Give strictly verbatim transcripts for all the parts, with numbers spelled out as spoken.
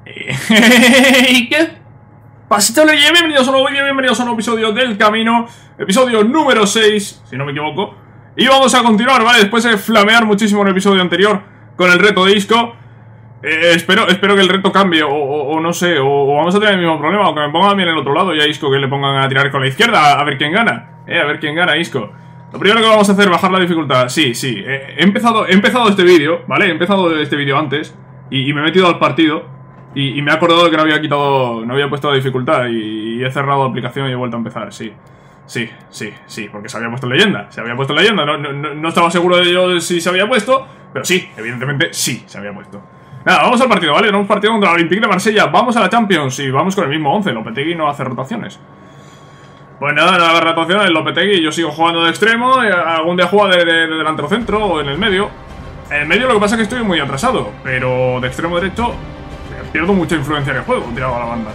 ¿Y qué pasa, chavales? Bienvenidos a un nuevo vídeo, bienvenidos a un nuevo episodio del Camino. Episodio número seis, si no me equivoco. Y vamos a continuar, ¿vale? Después de flamear muchísimo en el episodio anterior con el reto de Isco. eh, espero, espero que el reto cambie, o, o, o no sé, o, o vamos a tener el mismo problema, o que me pongan bien el otro lado y a Isco que le pongan a tirar con la izquierda, a, a ver quién gana. Eh, a ver quién gana, Isco. Lo primero que vamos a hacer es bajar la dificultad. Sí, sí, eh, he empezado, he empezado este vídeo, ¿vale? He empezado este vídeo antes y, y me he metido al partido. Y, y me he acordado de que no había quitado, no había puesto la dificultad y, y he cerrado la aplicación y he vuelto a empezar, sí. Sí, sí, sí, porque se había puesto leyenda, se había puesto leyenda, no, no, no estaba seguro de yo si se había puesto, pero sí, evidentemente sí se había puesto. Nada, vamos al partido, ¿vale? Tenemos partido contra el Olympique de Marsella, vamos a la Champions y vamos con el mismo once, Lopetegui no hace rotaciones. Pues nada, no haga rotaciones, Lopetegui, yo sigo jugando de extremo, algún día juega de, de, de delantero centro o en el medio. En el medio lo que pasa es que estoy muy atrasado, pero de extremo derecho pierdo mucha influencia en el juego, tirado a la banda.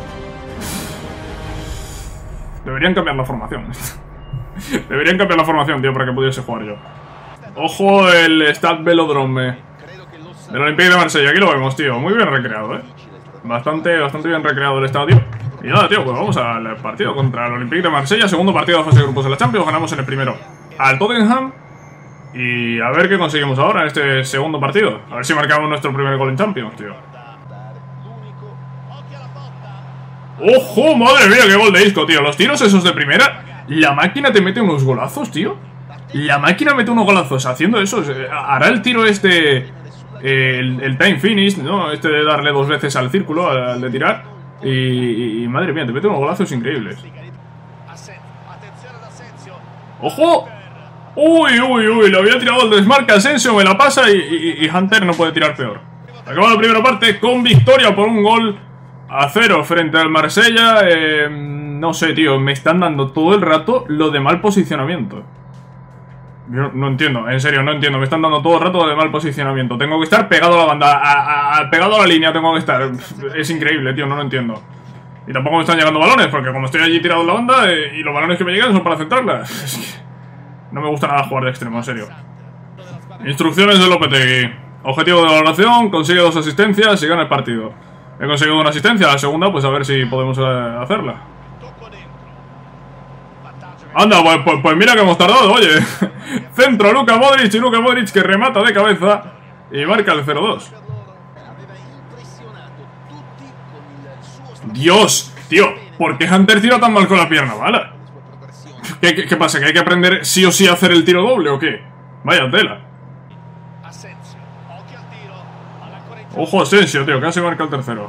Deberían cambiar la formación. Deberían cambiar la formación, tío, para que pudiese jugar yo. Ojo el Stade Velodrome del Olympique de Marsella, aquí lo vemos, tío. Muy bien recreado, eh. Bastante, bastante bien recreado el estadio. Y nada, tío, pues vamos al partido contra el Olympique de Marsella. Segundo partido de fase de grupos de la Champions. Ganamos en el primero al Tottenham. Y a ver qué conseguimos ahora en este segundo partido. A ver si marcamos nuestro primer gol en Champions, tío. ¡Ojo! ¡Madre mía! ¡Qué gol de Isco, tío! Los tiros esos de primera. La máquina te mete unos golazos, tío. La máquina mete unos golazos haciendo eso. Hará el tiro este... Eh, el, el time finish, ¿no? Este de darle dos veces al círculo, al de tirar. Y, y, y madre mía, te mete unos golazos increíbles. ¡Ojo! ¡Uy, uy, uy! Le había tirado el desmarque a Asensio, me la pasa y, y, y Hunter no puede tirar peor. Acaba la primera parte con victoria por un gol a cero frente al Marsella. eh, No sé, tío, me están dando todo el rato lo de mal posicionamiento. Yo no entiendo, en serio, no entiendo. Me están dando todo el rato lo de mal posicionamiento. Tengo que estar pegado a la banda, a, a, a, pegado a la línea tengo que estar. Es increíble, tío, no lo entiendo. Y tampoco me están llegando balones, porque como estoy allí tirado en la banda eh, y los balones que me llegan son para centrarlas. Es que no me gusta nada jugar de extremo, en serio. Instrucciones de Lopetegui. Objetivo de valoración, consigue dos asistencias y gana el partido. He conseguido una asistencia, la segunda pues a ver si podemos eh, hacerla. Anda, pues, pues, pues mira que hemos tardado, oye. Centro, Luka Modric y Luka Modric que remata de cabeza y marca el cero dos. Dios, tío, ¿por qué Hunter tira tan mal con la pierna mala? ¿Qué, qué, qué pasa? ¿Que hay que aprender sí o sí a hacer el tiro doble o qué? Vaya tela. Ojo Asensio, tío, casi marca el tercero.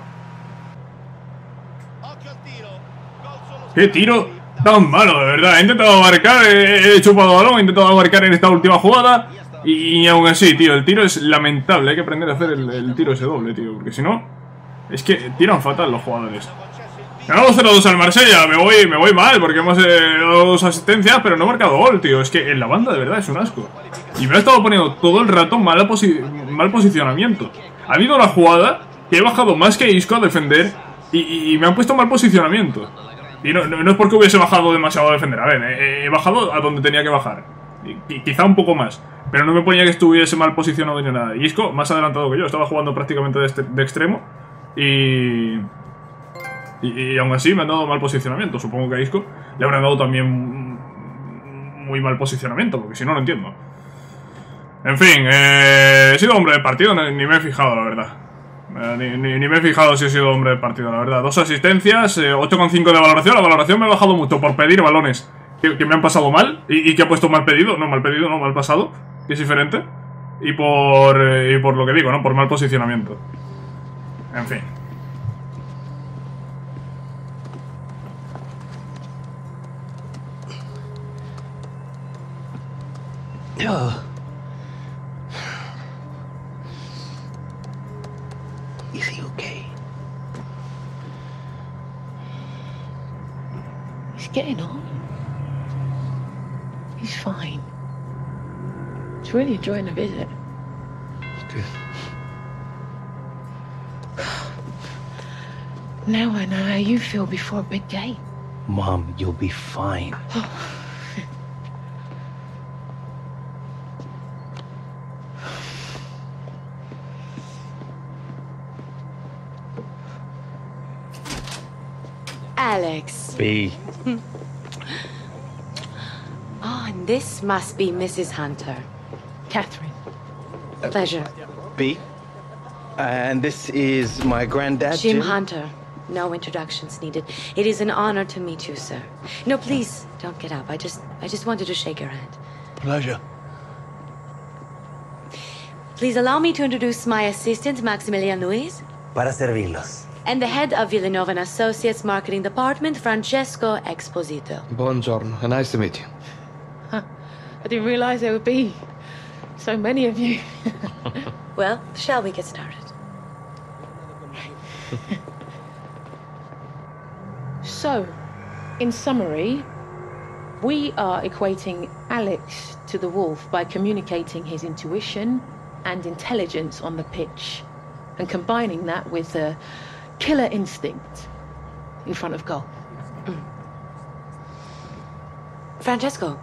¡Qué tiro tan malo, de verdad! He intentado marcar, he, he chupado balón, he intentado marcar en esta última jugada y, y aún así, tío, el tiro es lamentable. Hay que aprender a hacer el, el tiro ese doble, tío, porque si no, es que tiran fatal los jugadores. Ganamos cero dos al Marsella, me voy, me voy mal porque hemos eh, dado dos asistencias, pero no he marcado gol, tío. Es que en la banda de verdad es un asco. Y me ha estado poniendo todo el rato mal, posi mal posicionamiento. Ha habido una jugada que he bajado más que Isco a defender y, y, y me han puesto mal posicionamiento. Y no, no, no es porque hubiese bajado demasiado a defender. A ver, he, he bajado a donde tenía que bajar. Y, quizá un poco más. Pero no me ponía que estuviese mal posicionado ni nada. Y Isco más adelantado que yo. Estaba jugando prácticamente de, este, de extremo. Y, y... Y aún así me han dado mal posicionamiento. Supongo que a Isco le habrán dado también muy mal posicionamiento. Porque si no, no entiendo. En fin, eh, he sido hombre de partido, ni me he fijado, la verdad. Eh, ni, ni, ni me he fijado si he sido hombre de partido, la verdad. Dos asistencias, eh, ocho coma cinco de valoración. La valoración me ha bajado mucho por pedir balones que, que me han pasado mal y, y que ha puesto mal pedido. No, mal pedido, no, mal pasado, que es diferente. Y por, eh, y por lo que digo, ¿no? Por mal posicionamiento. En fin. Oh. Is he okay? He's getting on. He's fine. He's really enjoying the visit. Good. Now I know how you feel before a big game. Mom, you'll be fine. Alex. B. Oh, and this must be Missus Hunter. Catherine. Pleasure. B. And this is my granddad, Jim Jim. Hunter. No introductions needed. It is an honor to meet you, sir. No, please, don't get up. I just, I just wanted to shake your hand. Pleasure. Please allow me to introduce my assistant, Maximilian Luis. Para servirlos. And the head of Villanova and Associates Marketing Department, Francesco Exposito. Buongiorno. Nice to meet you. Huh. I didn't realize there would be so many of you. Well, shall we get started? So, in summary, we are equating Alex to the wolf by communicating his intuition and intelligence on the pitch, and combining that with a killer instinct in front of goal. Mm. Francesco.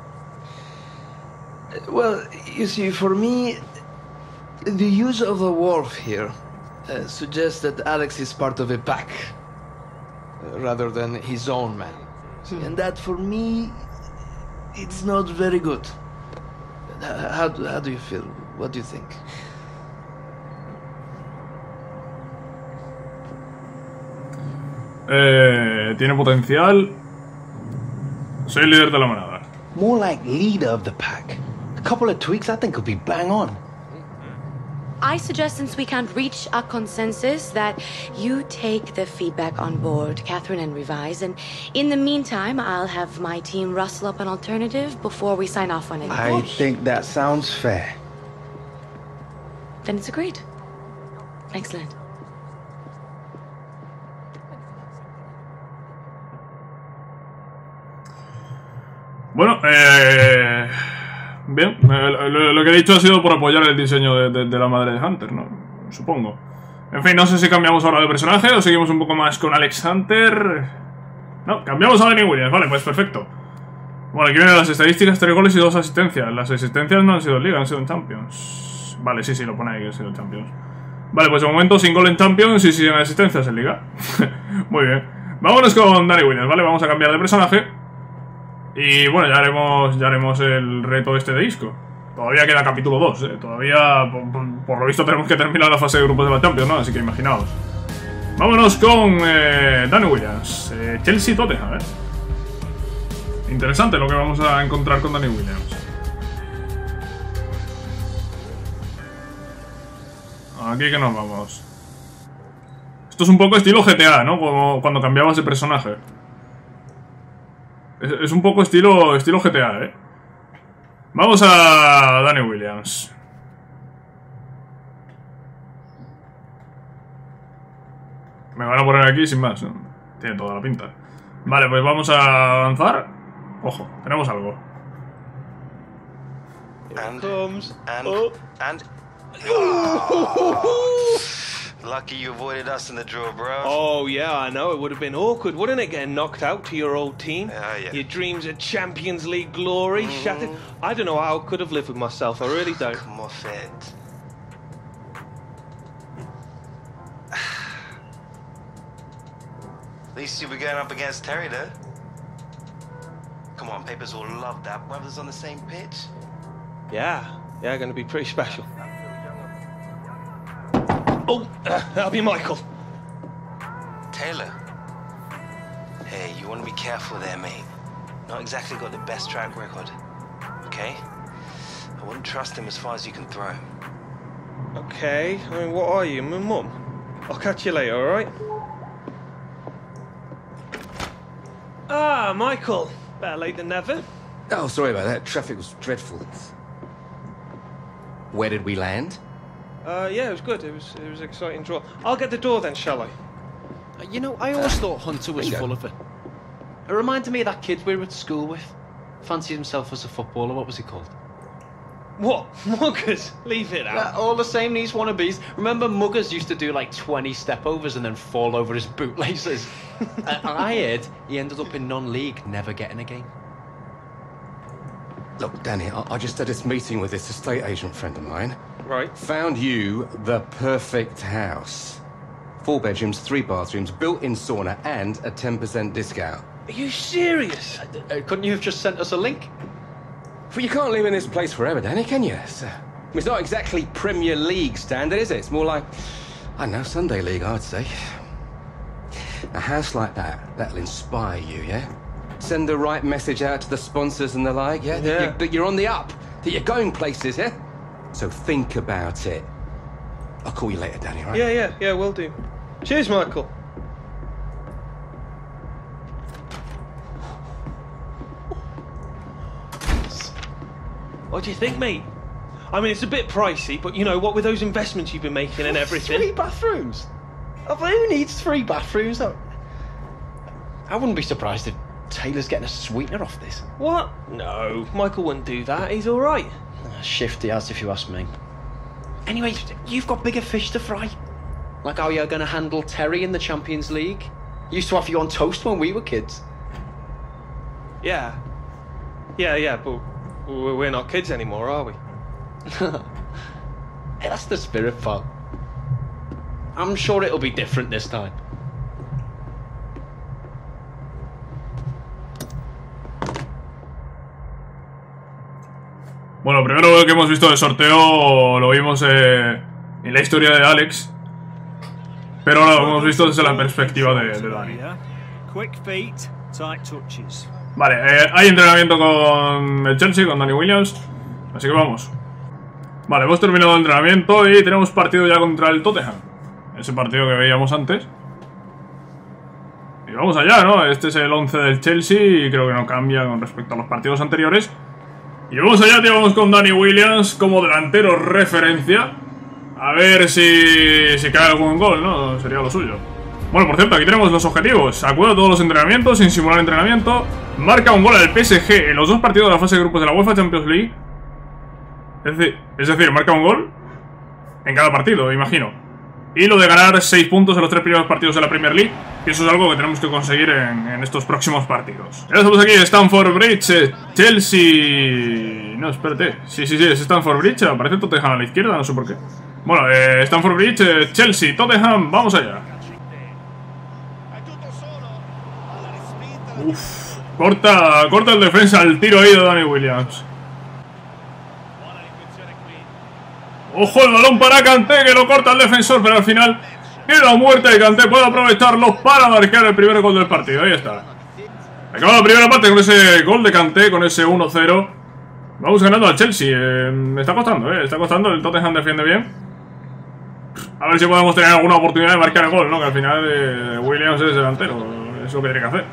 Well, you see, for me, the use of the wolf here uh, suggests that Alex is part of a pack, uh, rather than his own man. See, and that, for me, it's not very good. Uh, How, how do you feel? What do you think? Eh, tiene potencial. Soy el líder de la manada. More like leader of the pack. A couple of tweaks, I think, could be bang on. I suggest, since we can't reach a consensus, that you take the feedback on board, Catherine, and revise. And in the meantime, I'll have my team rustle up an alternative before we sign off on it. I think that sounds fair. Then it's agreed. Excellent. Bueno, eh... bien, eh, lo, lo que he dicho ha sido por apoyar el diseño de, de, de la madre de Hunter, ¿no? Supongo. En fin, no sé si cambiamos ahora de personaje o seguimos un poco más con Alex Hunter. No, cambiamos a Danny Williams, vale, pues perfecto. Bueno, aquí vienen las estadísticas, tres goles y dos asistencias. Las asistencias no han sido en Liga, han sido en Champions. Vale, sí, sí, lo pone ahí que han sido en Champions. Vale, pues de momento sin gol en Champions y sin asistencias en Liga. Muy bien. Vámonos con Danny Williams, ¿vale? Vamos a cambiar de personaje. Y bueno, ya haremos, ya haremos el reto este de Isco. Todavía queda capítulo dos, ¿eh? Todavía, por, por, por lo visto, tenemos que terminar la fase de grupos de la Champions, ¿no? Así que imaginaos. Vámonos con eh, Danny Williams. Eh, Chelsea-Tottenham, ¿eh? Interesante lo que vamos a encontrar con Danny Williams. Aquí que nos vamos. Esto es un poco estilo G T A, ¿no? Como cuando cambiabas de personaje. Es, es un poco estilo, estilo G T A, ¿eh? Vamos a Danny Williams. Me van a poner aquí sin más, ¿no? Tiene toda la pinta. Vale, pues vamos a avanzar. Ojo, tenemos algo. And, and, oh. and... Oh. Lucky you avoided us in the draw, bro. Oh, yeah, I know. It would have been awkward, wouldn't it, getting knocked out to your old team? Uh, yeah. Your dreams of Champions League glory Mm. shattered. I don't know how I could have lived with myself. I really don't. Come off it. At least you were going up against Terry, though. Come on, Papers will love that. Brothers on the same pitch. Yeah, yeah, going to be pretty special. Oh, uh, that'll be Michael. Taylor. Hey, you want to be careful there, mate. Not exactly got the best track record. Okay? I wouldn't trust him as far as you can throw him. Okay, I mean, what are you, my mum? I'll catch you later, alright? Ah, Michael. Better late than never. Oh, sorry about that. Traffic was dreadful. Where did we land? Uh, yeah, it was good. It was, it was an exciting draw. I'll get the door then, shall I? Uh, you know, I always thought Hunter was Bingo. full of it. It reminded me of that kid we were at school with. Fancied himself as a footballer. What was he called? What? Muggers? Leave it out. Yeah, all the same, these wannabes. Remember Muggers used to do like twenty stepovers and then fall over his bootlaces? uh, I heard he ended up in non-league, never getting a game. Look, Danny, I, I just had this meeting with this estate agent friend of mine. Right. Found you the perfect house. four bedrooms, three bathrooms, built-in sauna, and a ten percent discount. Are you serious? Uh, couldn't you have just sent us a link? But you can't live in this place forever, Danny, can you? It's, uh, it's not exactly Premier League standard, is it? It's more like, I don't know, Sunday League, I'd say. A house like that, that'll inspire you, yeah? Send the right message out to the sponsors and the like, yeah? Yeah. That, you, that you're on the up, that you're going places, yeah? So think about it. I'll call you later, Danny, right? Yeah, yeah, yeah, will do. Cheers, Michael. What do you think, mate? I mean, it's a bit pricey, but you know, what with those investments you've been making and everything. Three bathrooms? Oh, who needs three bathrooms? I wouldn't be surprised if Taylor's getting a sweetener off this. What? No, Michael wouldn't do that. He's all right. Shifty as, if you ask me. Anyway, you've got bigger fish to fry. Like how you're going to handle Terry in the Champions League. Used to have you on toast when we were kids. Yeah. Yeah, yeah, but we're not kids anymore, are we? Hey, that's the spirit, pal. I'm sure it'll be different this time. Bueno, primero lo que hemos visto del sorteo lo vimos eh, en la historia de Alex, pero ahora lo hemos visto desde la perspectiva de, de Dani. Vale, eh, hay entrenamiento con el Chelsea, con Danny Williams, así que vamos. Vale, hemos terminado el entrenamiento y tenemos partido ya contra el Tottenham. Ese partido que veíamos antes. Y vamos allá, ¿no? Este es el once del Chelsea y creo que no cambia con respecto a los partidos anteriores. Y vamos allá, tío, vamos con Danny Williams como delantero referencia. A ver si, si cae algún gol, ¿no? Sería lo suyo. Bueno, por cierto, aquí tenemos los objetivos. Acude a todos los entrenamientos, sin simular entrenamiento. Marca un gol al P S G en los dos partidos de la fase de grupos de la UEFA Champions League. Es decir, es decir, marca un gol en cada partido, imagino. Y lo de ganar seis puntos en los tres primeros partidos de la Premier League, que eso es algo que tenemos que conseguir en, en estos próximos partidos. Ya estamos aquí, Stamford Bridge, eh, Chelsea... No, espérate. Sí, sí, sí, es Stamford Bridge, aparece Tottenham a la izquierda, no sé por qué. Bueno, eh, Stamford Bridge, eh, Chelsea, Tottenham, vamos allá. Uf, corta, corta el defensa, el tiro ahí de Danny Williams. Ojo el balón para Kanté, que lo corta el defensor, pero al final queda muerta y Kanté puede aprovecharlo para marcar el primer gol del partido. Ahí está. Acaba la primera parte con ese gol de Kanté, con ese uno cero. Vamos ganando al Chelsea. Eh, me está costando, eh. Está costando. El Tottenham defiende bien. A ver si podemos tener alguna oportunidad de marcar el gol, ¿no? Que al final eh, Williams es delantero. Es lo que tiene que hacer.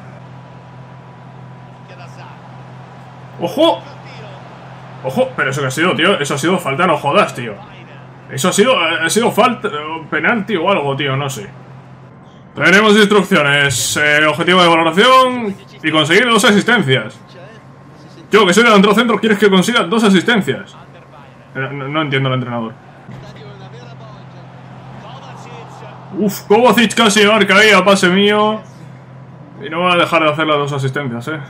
¡Ojo! Ojo, pero eso que ha sido, tío. Eso ha sido falta, no jodas, tío. Eso ha sido, ha sido falta, penalti o algo, tío, no sé. Tenemos instrucciones. Eh, objetivo de valoración y conseguir dos asistencias. Yo, que soy delantero centro, ¿quieres que consiga dos asistencias? No, no entiendo al entrenador. Uf, Kovacic casi marca ahí a pase mío. Y no va a dejar de hacer las dos asistencias, eh.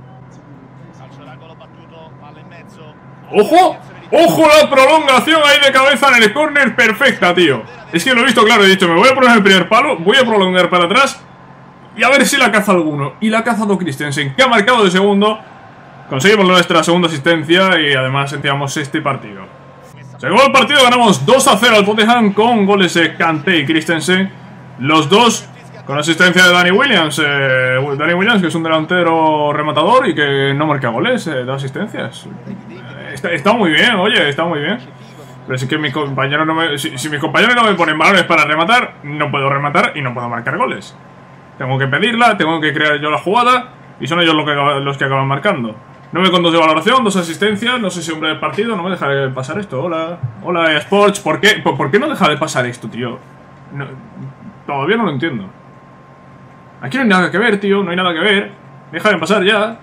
¡Ojo! ¡Ojo la prolongación ahí de cabeza en el córner! Perfecta, tío. Es que lo he visto claro, he dicho, me voy a poner en el primer palo, voy a prolongar para atrás y a ver si la caza alguno. Y la ha cazado Christensen, que ha marcado de segundo. Conseguimos nuestra segunda asistencia y además sentíamos este partido. Se acabó el partido, ganamos dos a cero al Tottenham con goles de Kanté y Christensen. Los dos con asistencia de Danny Williams. Eh, Danny Williams, que es un delantero rematador y que no marca goles, eh, da asistencias. Está, está muy bien, oye, está muy bien. Pero si, que mi compañero no me, si, si mis compañeros no me ponen balones para rematar, no puedo rematar y no puedo marcar goles. Tengo que pedirla, tengo que crear yo la jugada y son ellos los que, los que acaban marcando. nueve con dos de valoración, dos asistencias, no sé si hombre del partido, no me deja de pasar esto. Hola, hola Sports, ¿por qué, por, ¿por qué no deja de pasar esto, tío? No, todavía no lo entiendo. Aquí no hay nada que ver, tío, no hay nada que ver. Deja de pasar ya.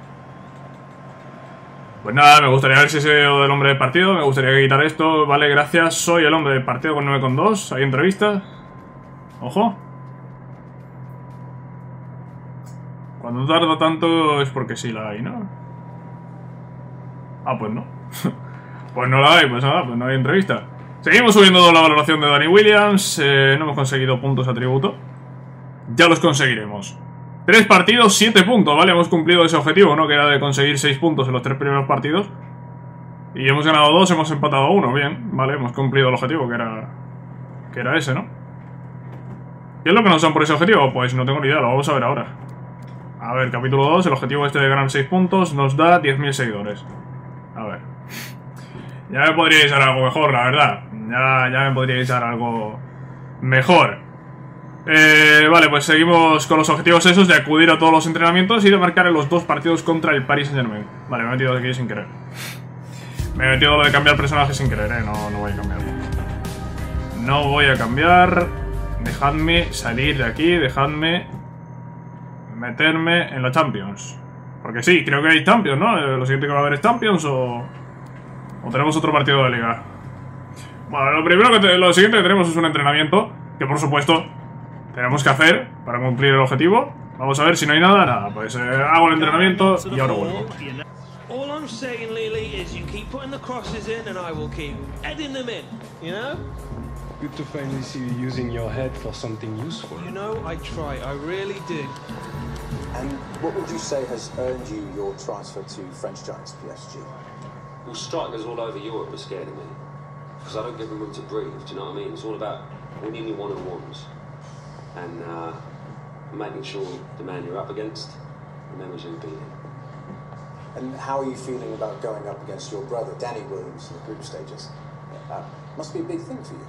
Pues nada, me gustaría ver si soy yo del hombre del partido, me gustaría quitar esto, vale, gracias, soy el hombre del partido con nueve con dos, hay entrevista. Ojo. Cuando tarda tanto es porque sí la hay, ¿no? Ah, pues no. Pues no la hay, pues nada, pues no hay entrevista. Seguimos subiendo la valoración de Danny Williams. eh, No hemos conseguido puntos atributo. Ya los conseguiremos. Tres partidos, siete puntos, ¿vale? Hemos cumplido ese objetivo, ¿no? Que era de conseguir seis puntos en los tres primeros partidos. Y hemos ganado dos, hemos empatado uno, bien, ¿vale? Hemos cumplido el objetivo, que era... Que era ese, ¿no? ¿Qué es lo que nos dan por ese objetivo? Pues no tengo ni idea, lo vamos a ver ahora. A ver, capítulo dos, el objetivo este de ganar seis puntos nos da diez mil seguidores. A ver. Ya me podríais dar algo mejor, la verdad. Ya, ya me podríais dar algo mejor. Eh, vale, pues seguimos con los objetivos esos de acudir a todos los entrenamientos y de marcar en los dos partidos contra el Paris Saint-Germain. Vale, me he metido aquí sin querer. Me he metido lo de cambiar personaje sin querer, eh. No, no voy a cambiar. No voy a cambiar. Dejadme salir de aquí, dejadme meterme en la Champions. Porque sí, creo que hay Champions, ¿no? Lo siguiente que va a haber es Champions o... O tenemos otro partido de liga. Bueno, lo primero que te, lo siguiente que tenemos es un entrenamiento que por supuesto tenemos que hacer para cumplir el objetivo. Vamos a ver si no hay nada, nada. Pues eh, hago el entrenamiento y ahora vuelvo. All I'm saying, Lily, is you keep putting the crosses in and I will keep heading them in, you know? Good to finally see you using your head for something useful. You know, I try, I really do. And what would you say has earned you your transfer to French Giants P S G? Well, strikers all over Europe are scared of me. Because I don't give them room to breathe, do you know what I mean? It's all about winning your one-on-ones. And uh, making sure the man you're up against remembers who beat him. And how are you feeling about going up against your brother, Danny Williams, in the group stages? That must be a big thing for you.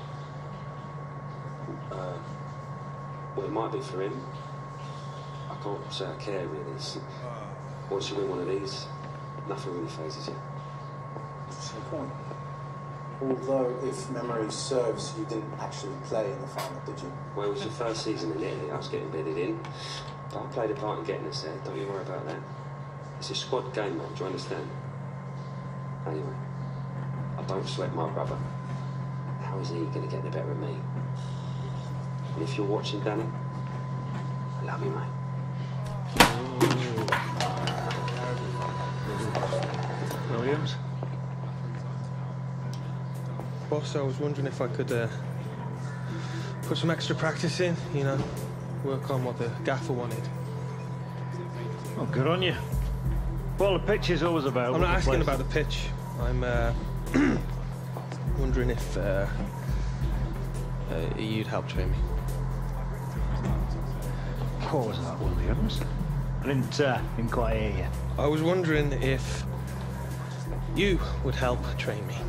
Uh, well, it might be for him. I can't say I care, really. It's, once you win one of these, nothing really phases you. Interesting point. Although, if memory serves, you didn't actually play in the final, did you? Well, it was the first season in Italy. I was getting bedded in. But I played a part in getting us there. Don't you worry about that. It's a squad game, mate. Do you understand? Anyway, I don't sweat my brother. How is he going to get the better of me? And if you're watching, Danny, I love you, mate. Williams? Boss, I was wondering if I could uh, put some extra practice in, you know, work on what the gaffer wanted. Oh, good on you. Well, the pitch is always about... I'm not asking about the pitch. I'm uh, wondering if uh, uh, you'd help train me. What was that, Williams? I didn't, uh, didn't quite hear you. I was wondering if you would help train me.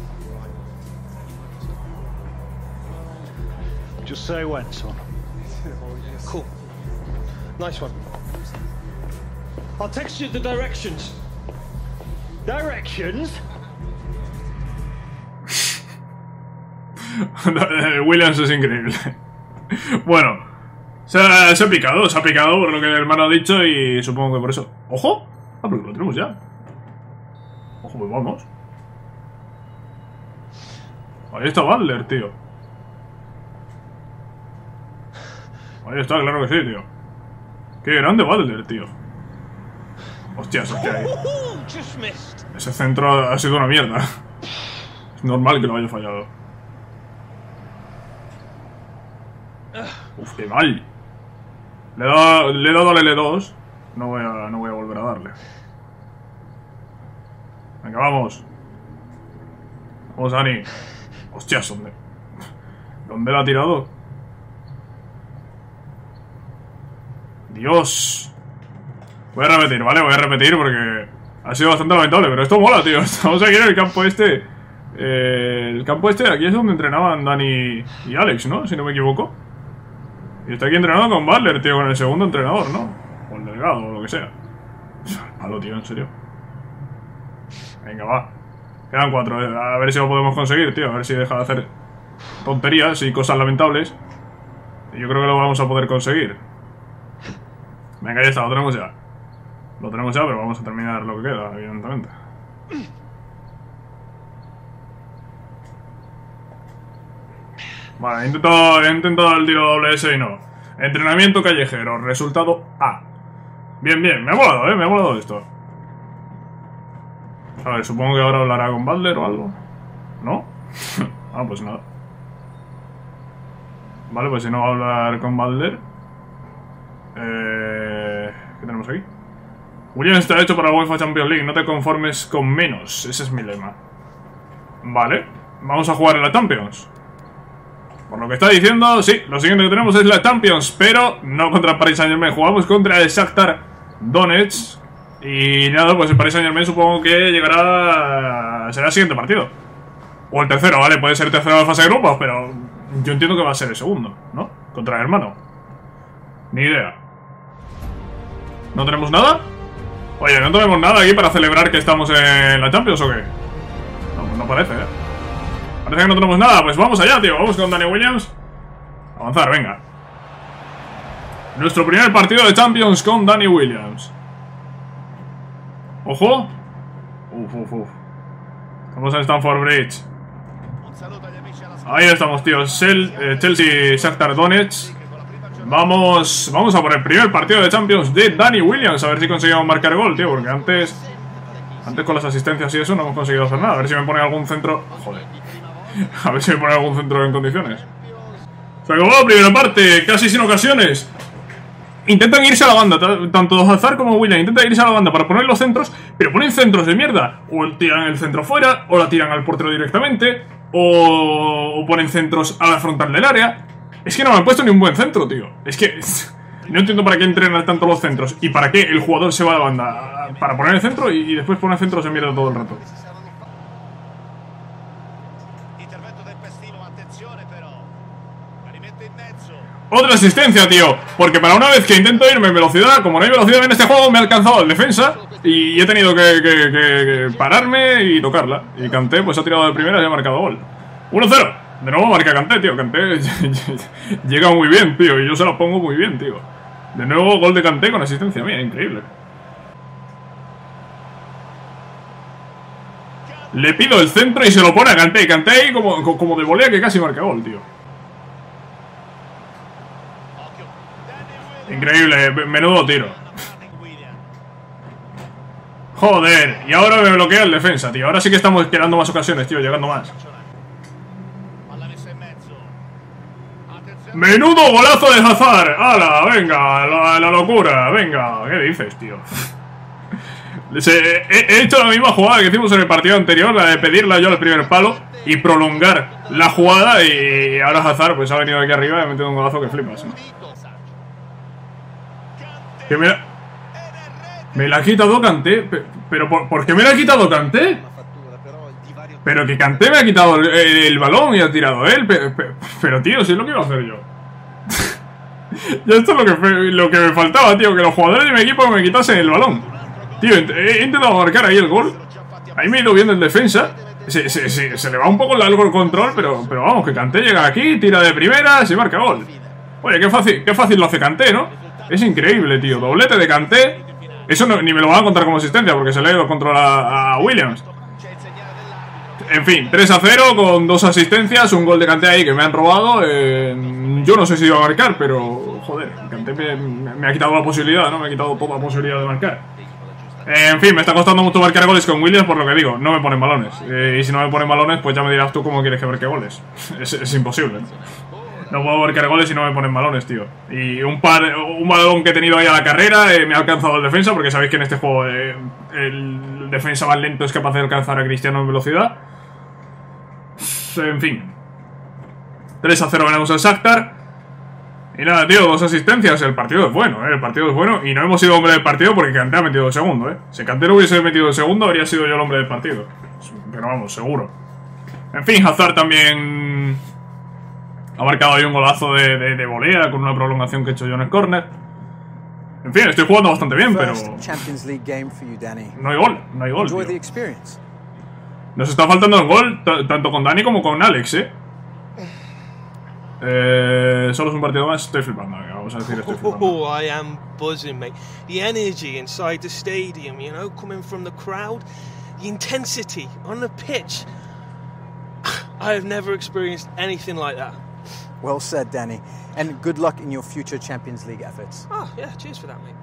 Just say when, son. Cool. Nice one. I'll text you the directions. Directions? Williams es increíble. Bueno, se ha, se ha picado, se ha picado por lo que el hermano ha dicho y supongo que por eso. ¡Ojo! Ah, pero lo tenemos ya. Ojo, pues vamos. Ahí está Butler, tío. Ahí está, claro que sí, tío. Qué grande Butler, tío. Hostias, es que hay... Ese centro ha sido una mierda. Es normal que lo haya fallado. Uf, qué mal. Le he dado, le he dado al L dos. No voy a, no voy a volver a darle. Venga, vamos. Vamos, Dani. Hostias, ¿dónde? ¿Dónde la ha tirado? Dios. Voy a repetir, ¿vale? Voy a repetir porque ha sido bastante lamentable, pero esto mola, tío. Estamos aquí en el campo este. Eh, el campo este, aquí es donde entrenaban Dani y Alex, ¿no? Si no me equivoco. Y está aquí entrenando con Butler, tío, con el segundo entrenador, ¿no? O el delegado, o lo que sea. Malo, tío, en serio. Venga, va. Quedan cuatro, eh. A ver si lo podemos conseguir, tío. A ver si deja de hacer tonterías y cosas lamentables. Y yo creo que lo vamos a poder conseguir. Venga, ya está, lo tenemos ya. Lo tenemos ya, pero vamos a terminar lo que queda, evidentemente. Vale, he intentado, he intentado el tiro doble ese y no. Entrenamiento callejero, resultado A. Bien, bien, me ha molado, eh, me ha molado esto. A ver, supongo que ahora hablará con Butler o algo. ¿No? Ah, pues nada. Vale, pues si no va a hablar con Balder. Eh, ¿Qué tenemos aquí? Williams está hecho para la UEFA Champions League. No te conformes con menos. Ese es mi lema. Vale, vamos a jugar en la Champions. Por lo que está diciendo, sí, lo siguiente que tenemos es la Champions, pero no contra el Paris Saint-Germain. Jugamos contra el Shakhtar Donetsk. Y nada, pues el Paris Saint-Germain supongo que llegará... será el siguiente partido. O el tercero, ¿vale? Puede ser el tercero de la fase de grupos, pero yo entiendo que va a ser el segundo, ¿no? Contra el hermano. Ni idea. ¿No tenemos nada? Oye, ¿no tenemos nada aquí para celebrar que estamos en la Champions o qué? No, no parece, ¿eh? Parece que no tenemos nada. Pues vamos allá, tío. Vamos con Danny Williams. Avanzar, venga. Nuestro primer partido de Champions con Danny Williams. Ojo. Uf, uf, uf. Estamos en Stamford Bridge. Ahí estamos, tío. Chelsea, Shakhtar Donetsk. Vamos, vamos a por el primer partido de Champions de Danny Williams. A ver si conseguimos marcar gol, tío. Porque antes, antes con las asistencias y eso no hemos conseguido hacer nada. A ver si me pone algún centro. Joder. A ver si me pone algún centro en condiciones. Se acabó la primera parte, casi sin ocasiones. Intentan irse a la banda, tanto Hazard como Williams intentan irse a la banda para poner los centros, pero ponen centros de mierda. O tiran el centro fuera, o la tiran al portero directamente, o, o ponen centros a la frontal del área. Es que no me han puesto ni un buen centro, tío. Es que no entiendo para qué entrenan tanto los centros y para qué el jugador se va a la banda para poner el centro y, y después pone centros de mierda todo el rato. Otra asistencia, tío. Porque para una vez que intento irme en velocidad, como no hay velocidad en este juego, me ha alcanzado el defensa y he tenido que, que, que, que pararme y tocarla. Y Kanté pues ha tirado de primera y ha marcado gol. uno cero. De nuevo marca Kanté, tío. Kanté llega muy bien, tío. Y yo se la pongo muy bien, tío. De nuevo gol de Kanté con asistencia mía. Increíble. Le pido el centro y se lo pone a Kanté. Kanté ahí como, como de volea que casi marca gol, tío. Increíble, menudo tiro. Joder, y ahora me bloquea el defensa, tío. Ahora sí que estamos creando más ocasiones, tío, llegando más. Menudo golazo de Hazard. ¡Hala! Venga, la, la locura. Venga, ¿qué dices, tío? He, he hecho la misma jugada que hicimos en el partido anterior, la de pedirla yo al primer palo y prolongar la jugada. Y ahora Hazard pues ha venido aquí arriba y ha metido un golazo que flipas, ¿no? Que me la, me la ha quitado Kanté. Pero ¿por, ¿por qué me la ha quitado Kanté? Pero que Kanté me ha quitado el, el, el balón y ha tirado él. Pero, pero, pero tío, si es lo que iba a hacer yo. Ya esto es lo que, lo que me faltaba, tío. Que los jugadores de mi equipo me quitasen el balón. Tío, he, he intentado marcar ahí el gol. Ahí me he ido viendo el defensa. Se, se, se, se le va un poco largo el control. Pero, pero vamos, que Kanté llega aquí, tira de primera, se marca gol. Oye, qué fácil, qué fácil lo hace Kanté, ¿no? Es increíble, tío. Doblete de Kanté. Eso no, ni me lo van a contar como asistencia porque se le lo controla a Williams. En fin, tres a cero con dos asistencias. Un gol de Kanté ahí que me han robado. eh, Yo no sé si iba a marcar, pero joder, Kanté me, me ha quitado la posibilidad, ¿no? Me ha quitado toda la posibilidad de marcar. eh, En fin, me está costando mucho marcar goles con Williams. Por lo que digo, no me ponen balones. eh, Y si no me ponen balones, pues ya me dirás tú cómo quieres que marque goles. Es, es imposible. No puedo marcar goles si no me ponen balones, tío. Y un par, un balón que he tenido ahí a la carrera eh, me ha alcanzado el defensa. Porque sabéis que en este juego eh, el defensa más lento es capaz de alcanzar a Cristiano en velocidad. En fin, tres a cero ganamos al Shakhtar. Y nada, tío, dos asistencias. El partido es bueno, ¿eh? El partido es bueno. Y no hemos sido hombre del partido porque Kanté ha metido el segundo, ¿eh? Si Kanté no hubiese metido el segundo, habría sido yo el hombre del partido. Pero vamos, seguro. En fin, Hazard también ha marcado ahí un golazo de, de, de volea con una prolongación que he hecho yo en el córner. En fin, estoy jugando bastante bien, pero no hay gol, no hay gol, tío. Nos está faltando el gol, tanto con Danny como con Alex, ¿eh? Eh, solo es un partido más, estoy flipando, vamos a decir, estoy flipando. Oh, I am buzzing, mate. The energy inside the stadium, you know, coming from the crowd, the intensity on the pitch. I have never experienced anything like that. Well said, Danny. And good luck in your future Champions League efforts. Oh, yeah, cheers for that, mate.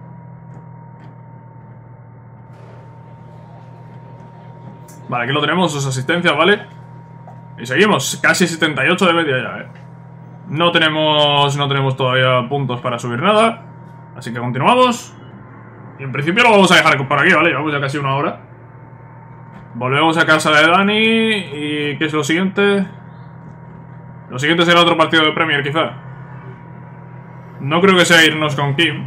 Vale, aquí lo tenemos, sus asistencias, ¿vale? Y seguimos, casi setenta y ocho de media ya, ¿eh? No tenemos, no tenemos todavía puntos para subir nada. Así que continuamos. Y en principio lo vamos a dejar por aquí, ¿vale? Llevamos ya casi una hora. Volvemos a casa de Dani. ¿Y qué es lo siguiente? Lo siguiente será otro partido de Premier, quizá. No creo que sea irnos con Kim.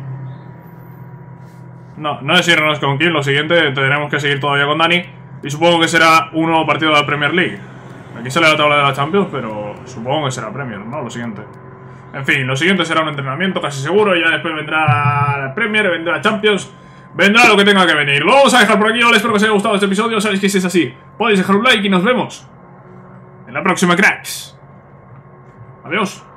No, no es irnos con Kim. Lo siguiente tendremos que seguir todavía con Dani. Y supongo que será un nuevo partido de la Premier League. Aquí sale la tabla de la Champions, pero supongo que será Premier, ¿no? Lo siguiente. En fin, lo siguiente será un entrenamiento casi seguro. Y ya después vendrá la Premier, vendrá la Champions. Vendrá lo que tenga que venir. Lo vamos a dejar por aquí, ¿vale? Espero que os haya gustado este episodio. Sabéis que si es así, podéis dejar un like y nos vemos en la próxima, cracks. Adiós.